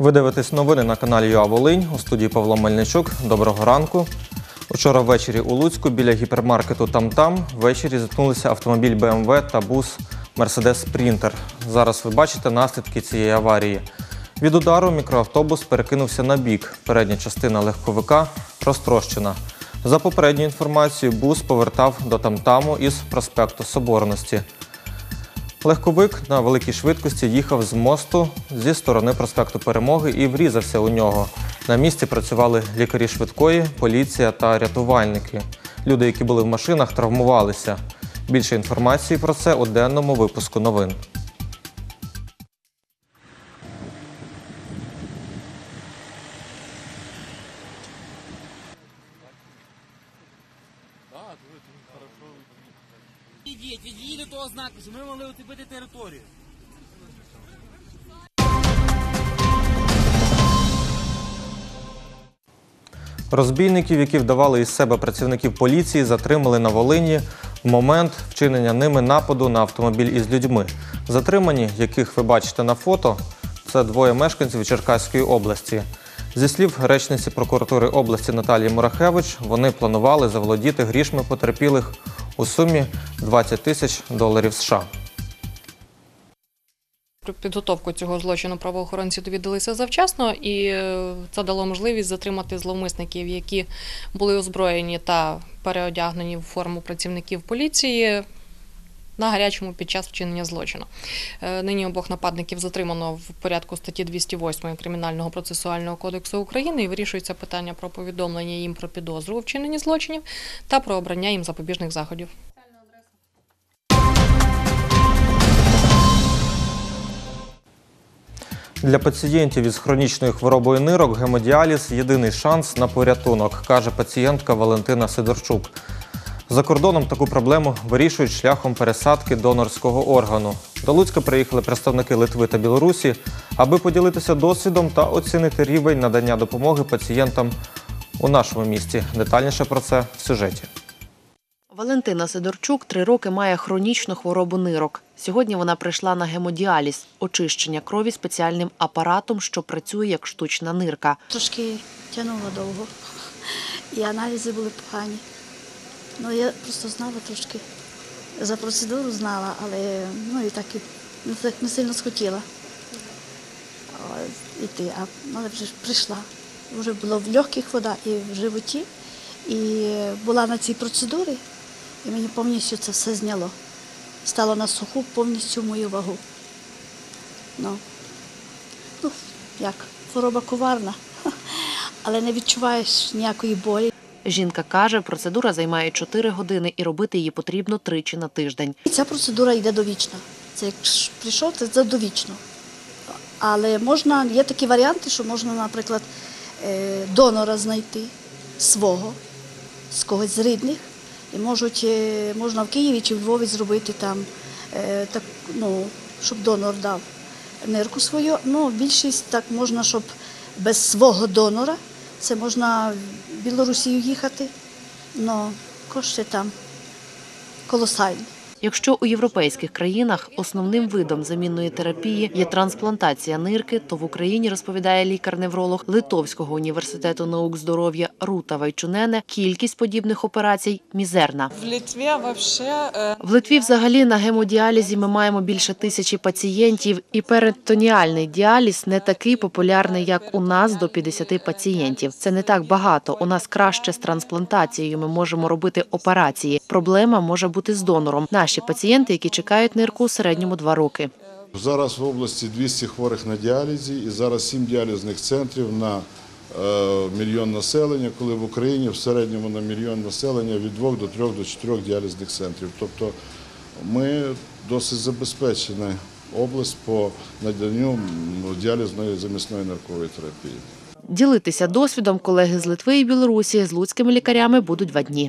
Ви дивитесь новини на каналі ЮА Волинь. У студії Павло Мельничук. Доброго ранку. Учора ввечері у Луцьку біля гіпермаркету «Там-Там» ввечері зіткнулися автомобіль БМВ та бус Мерседес Спрінтер. Зараз ви бачите наслідки цієї аварії. Від удару мікроавтобус перекинувся на бік. Передня частина легковика розтрощена. За попередньою інформацією, бус повертав до «Там-Таму» із проспекту Соборності. Легковик на великій швидкості їхав з мосту зі сторони проспекту Перемоги і врізався у нього. На місці працювали лікарі швидкої, поліція та рятувальники. Люди, які були в машинах, травмувалися. Більше інформації про це у денному випуску новин. Від'їдь до того знаку, що ми могли оцепити територію. Розбійників, які вдавали із себе працівників поліції, затримали на Волині в момент вчинення ними нападу на автомобіль із людьми. Затримані, яких ви бачите на фото, це двоє мешканців Черкаської області. Зі слів речниці прокуратури області Наталії Мурахевич, вони планували заволодіти грішми потерпілих у сумі $20 000 США. Про підготовку цього злочину правоохоронці довідалися завчасно, і це дало можливість затримати зловмисників, які були озброєні та переодягнені в форму працівників поліції на гарячому під час вчинення злочину. Нині обох нападників затримано в порядку статті 208 Кримінального процесуального кодексу України і вирішується питання про повідомлення їм про підозру у вчиненні злочинів та про обрання їм запобіжних заходів. Для пацієнтів із хронічною хворобою нирок гемодіаліз – єдиний шанс на порятунок, каже пацієнтка Валентина Сидорчук. За кордоном таку проблему вирішують шляхом пересадки донорського органу. До Луцька приїхали представники Литви та Білорусі, аби поділитися досвідом та оцінити рівень надання допомоги пацієнтам у нашому місті. Детальніше про це в сюжеті. Валентина Сидорчук 3 роки має хронічну хворобу нирок. Сьогодні вона прийшла на гемодіаліз – очищення крові спеціальним апаратом, що працює як штучна нирка. Трошки тягнуло довго, і аналізи були погані. Ну, я просто знала трошки, за процедуру знала, але і так не сильно схотіла йти, але вже прийшла. Вже було в легких вода і в животі, і була на цій процедурі, і мені повністю це все зняло. Стало на суху повністю мою вагу. Як, хвороба коварна, але не відчуваєш ніякої болі. Жінка каже, процедура займає 4 години і робити її потрібно 3 на тиждень. Ця процедура йде довічно. Це як прийшов, це довічно. Але є такі варіанти, що можна, наприклад, донора знайти свого, з когось з рідних. І можна в Києві чи в Львові зробити там, щоб донор дав нирку свою. Більшість так можна, щоб без свого донора. Це можна в Білорусію їхати, але кошти там колосальні. Якщо у європейських країнах основним видом замінної терапії є трансплантація нирки, то в Україні, розповідає лікар-невролог Литовського університету наук здоров'я Рута Вайчунене, кількість подібних операцій мізерна. В Литві взагалі на гемодіалізі ми маємо більше 1000 пацієнтів, і перитоніальний діаліз не такий популярний, як у нас, до 50 пацієнтів. Це не так багато. У нас краще з трансплантацією, ми можемо робити операції. Проблема може бути з донором. Наші пацієнти, які чекають нирку у середньому 2 роки. Зараз в області 200 хворих на діалізі і зараз 7 діалізних центрів на мільйон населення, коли в Україні в середньому на мільйон населення від 2 до 3 до 4 діалізних центрів. Тобто ми досить забезпечена область по наданню діалізної замісної ниркової терапії. Ділитися досвідом колеги з Литви і Білорусі з луцькими лікарями будуть 2 дні.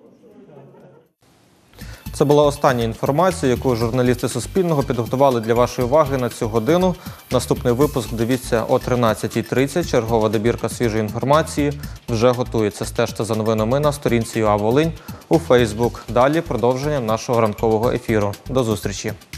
Це була остання інформація, яку журналісти Суспільного підготували для вашої уваги на цю годину. Наступний випуск дивіться о 13:30. Чергова добірка свіжої інформації вже готується. Стежте за новинами на сторінці ЮА Волинь у Фейсбук. Далі продовження нашого ранкового ефіру. До зустрічі!